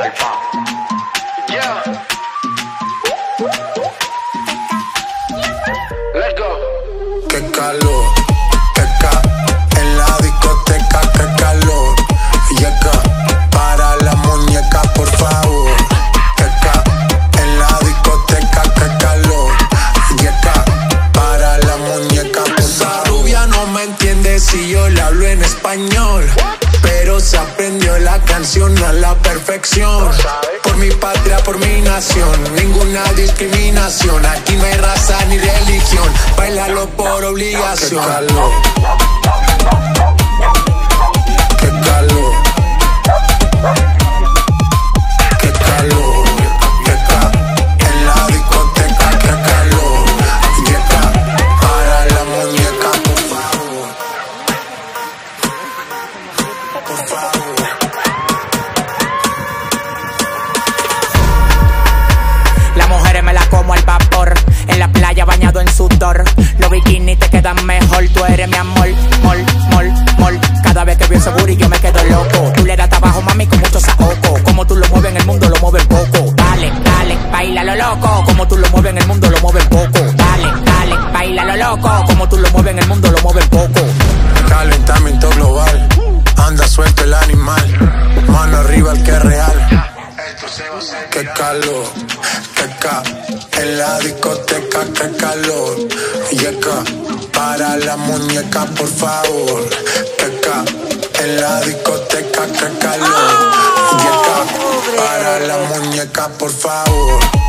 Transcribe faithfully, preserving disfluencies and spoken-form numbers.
Yeah. Let's go. Qué calor, qué ca en la discoteca, qué calor. Yeca, para la muñeca, por favor. Qué ca en la discoteca, qué calor. Yeca, para la muñeca, por favor. Esa rubia no me entiende si yo le hablo en español, pero se aprendió la canción a la perfección. Por mi patria, por mi nación, ninguna discriminación. Aquí no hay raza ni religión, bailalo por obligación. Qué calor, qué calor, qué calor, qué ca en la discoteca, qué calor. Yeca, para la muñeca, por favor, por favor. Las mujeres me la como al vapor, en la playa bañado en sudor. Los bikinis te quedan mejor, tú eres mi amor, mol, mol, mol. Cada vez que veo ese booty yo me quedo loco. Tú le das trabajo, mami, con mucho saoco. Como tú lo mueves en el mundo, lo mueves poco. Dale, dale, baila lo loco. Como tú lo mueves en el mundo, lo mueves poco. Dale, dale, baila lo loco. Como tú lo mueves en el mundo, lo mueves poco. Calentamiento global, anda suelto el animal. Mano arriba el que es real. Qué calor, qué ca en la discoteca, qué calor. Yeca, para la muñeca, por favor. Qué ca en la discoteca, qué calor. Yeca, para la muñeca, por favor.